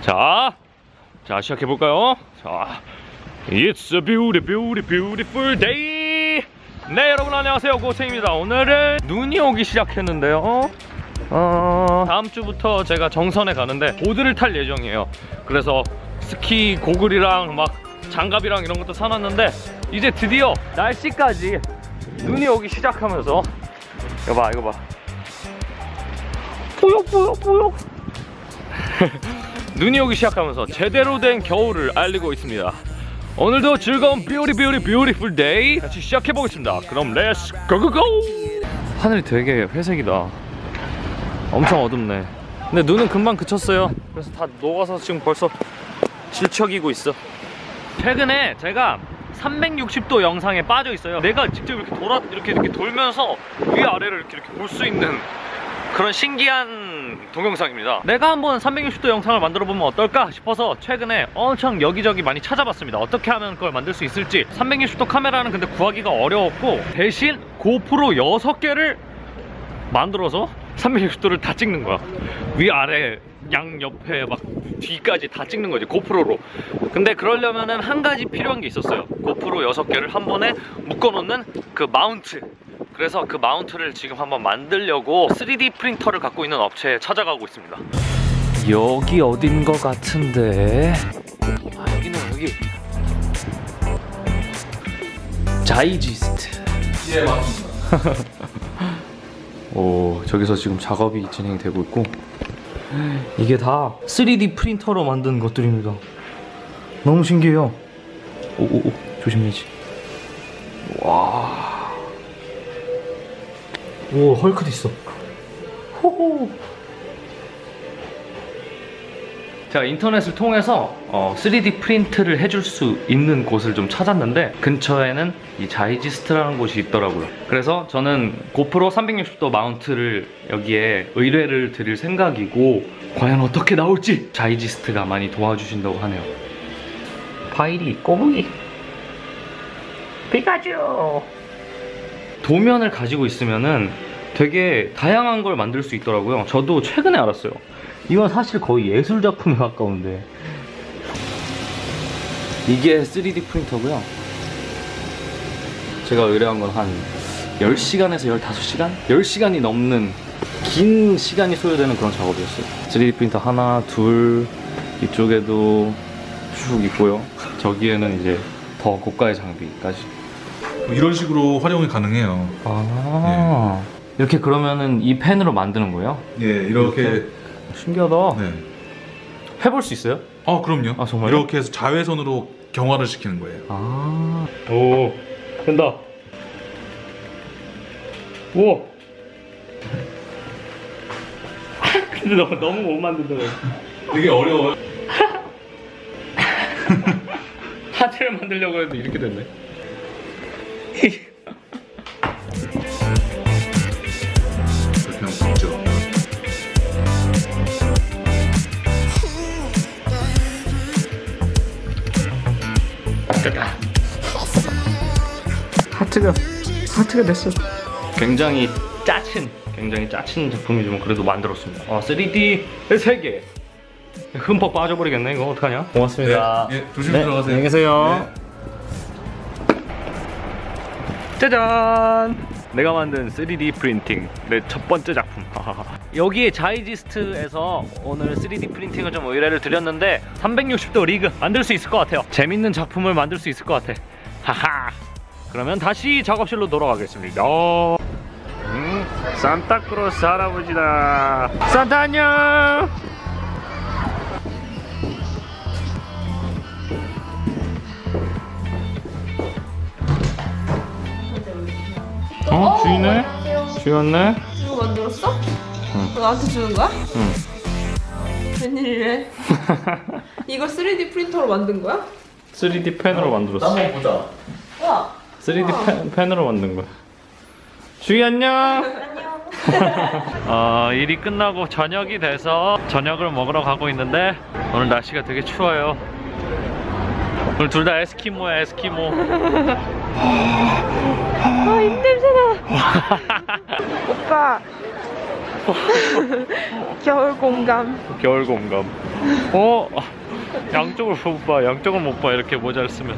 자 시작해볼까요? 자, It's a beautiful day. 네, 여러분 안녕하세요, 고채입니다. 오늘은 눈이 오기 시작했는데요. 다음 주부터 제가 정선에 가는데 보드를 탈 예정이에요. 그래서 스키 고글이랑 막 장갑이랑 이런 것도 사놨는데 이제 드디어 날씨까지 눈이 오기 시작하면서 이거 봐 뽀욕 눈이 오기 시작하면서 제대로 된 겨울을 알리고 있습니다. 오늘도 즐거운 beautiful day 같이 시작해보겠습니다. 그럼 렛츠 고고고! 하늘이 되게 회색이다. 엄청 어둡네. 근데 눈은 금방 그쳤어요. 그래서 다 녹아서 지금 벌써 질척이고 있어. 최근에 제가 360도 영상에 빠져 있어요. 내가 직접 이렇게 돌면서 위아래를 이렇게 볼 수 있는 그런 신기한 동영상입니다. 내가 한번 360도 영상을 만들어 보면 어떨까 싶어서 최근에 엄청 여기저기 많이 찾아봤습니다. 어떻게 하면 그걸 만들 수 있을지. 360도 카메라는 근데 구하기가 어려웠고, 대신 고프로 6개를 만들어서 360도를 다 찍는 거야. 위아래 양옆에 막 뒤까지 다 찍는 거지, 고프로로. 근데 그러려면은 한 가지 필요한 게 있었어요. 고프로 6개를 한 번에 묶어 놓는 그 마운트. 그래서 그 마운트를 지금 한번 만들려고 3D 프린터를 갖고 있는 업체에 찾아가고 있습니다. 여기 어딘 거 같은데. 여기는 여기 자이지스트. 예, 맞습니다. 오, 저기서 지금 작업이 진행이 되고 있고, 이게 다 3D 프린터로 만든 것들입니다. 너무 신기해요. 오, 조심해야지. 와. 오, 헐크도 있어. 호호. 제가 인터넷을 통해서 3D 프린트를 해줄 수 있는 곳을 좀 찾았는데, 근처에는 이 자이지스트라는 곳이 있더라고요. 그래서 저는 고프로 360도 마운트를 여기에 의뢰를 드릴 생각이고, 과연 어떻게 나올지 자이지스트가 많이 도와주신다고 하네요. 파이리 꼬부기 피카츄. 도면을 가지고 있으면은 되게 다양한 걸 만들 수 있더라고요. 저도 최근에 알았어요. 이건 사실 거의 예술 작품에 가까운데. 이게 3D 프린터고요. 제가 의뢰한 건 한 10시간에서 15시간? 10시간이 넘는 긴 시간이 소요되는 그런 작업이었어요. 3D 프린터 하나, 둘, 이쪽에도 쭉 있고요. 저기에는 이제 더 고가의 장비까지. 이런 식으로 활용이 가능해요. 아, 네. 이렇게 그러면은 이 펜으로 만드는 거예요? 예, 이렇게. 신기하다. 네. 해볼 수 있어요? 그럼요. 아, 정말요? 이렇게 해서 자외선으로 경화를 시키는 거예요. 아, 오, 된다. 우와. 근데 너무 못 만든다. 되게 어려워요. 하트를 만들려고 해도 이렇게 됐네. 그냥 진짜. 됐다. 하트가 됐어. 굉장히 짜친 작품이지만 그래도 만들었습니다. 3D 3개. 흠뻑 빠져버리겠네. 이거 어떡하냐? 고맙습니다. 네, 조심히 들어가세요. 안녕히 계세요. 네. 짜잔! 내가 만든 3D 프린팅 내 첫 번째 작품. 여기 자이지스트에서 오늘 3D 프린팅을 좀 의뢰를 드렸는데 360도 리그 만들 수 있을 것 같아요. 재밌는 작품을 만들 수 있을 것 같아. 하하. 그러면 다시 작업실로 돌아가겠습니다. 산타크로스 할아버지다. 산타 안녕. 주인네? 주인 왔네? 이거 만들었어? 응. 너 나한테 주는 거야? 응. 웬일이래? 이거 3D 프린터로 만든 거야? 3D 펜으로 만들었어. 한번 보자. 와. 3D 펜으로 만든 거야. 주희 안녕. 안녕. 일이 끝나고 저녁이 돼서 저녁을 먹으러 가고 있는데 오늘 날씨가 되게 추워요. 오늘 둘 다 에스키모야, 에스키모. 입냄새나. 오빠 겨울 공감. 겨울 공감. 양쪽을 못 봐. 양쪽을 못 봐. 이렇게 모자를 쓰면.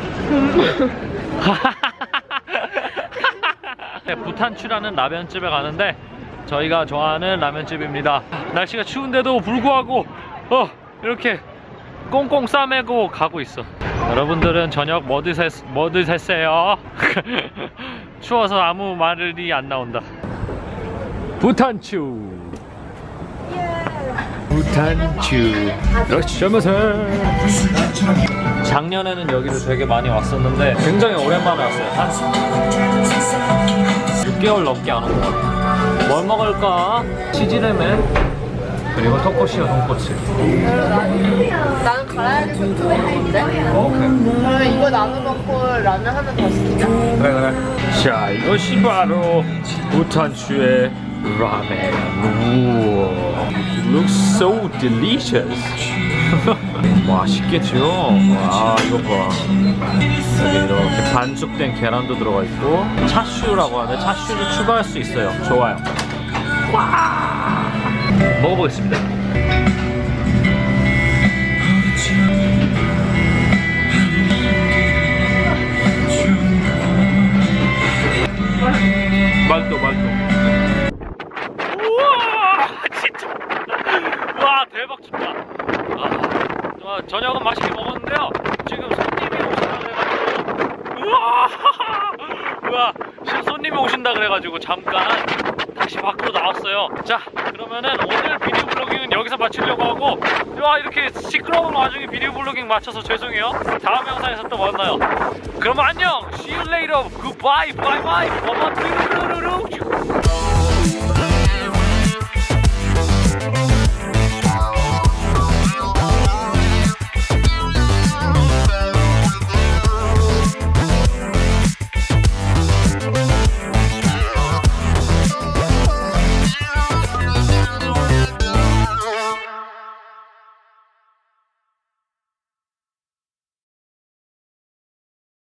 네, 부탄추라는 라면집에 가는데 저희가 좋아하는 라면집입니다. 날씨가 추운데도 불구하고 이렇게 꽁꽁 싸매고 가고 있어. 여러분들은 저녁 뭐 드셨어요? 추워서 아무 말이 안 나온다. 부탄추. 부탄추. 러시아마세. 작년에는 여기를 되게 많이 왔었는데 굉장히 오랜만에 왔어요. 한 6개월 넘게 안 온 것 같아요. 뭘 먹을까? 치즈레멘 그리고 토코시오 돈코츠. 나는 가라야지 좋은데. 그러면 이거 나눠 먹고 라면 하나 더 시키자. 그래. 자, 이것이 바로 부탄추의 라멘. 우와. It looks so delicious. 맛있겠죠? 와, 이거 봐. 여기 이렇게 반숙된 계란도 들어가 있고 차슈라고 하는데 차슈를 추가할 수 있어요. 좋아요. 와! 먹어보겠습니다. 맛있어. 우와, 진짜. 와, 대박 춥다. 저녁은 맛있게 먹었는데요. 지금 손님이 오신다 그래가지고 손님이 오신다 그래가지고 잠깐 다시 밖으로 나왔어요. 자, 그러면은 오늘 비디오 블로깅은 여기서 마치려고 하고, 이렇게 시끄러운 와중에 비디오 블로깅 마쳐서 죄송해요. 다음 영상에서 또 만나요. 그러면 안녕. See you later. Goodbye. Bye bye.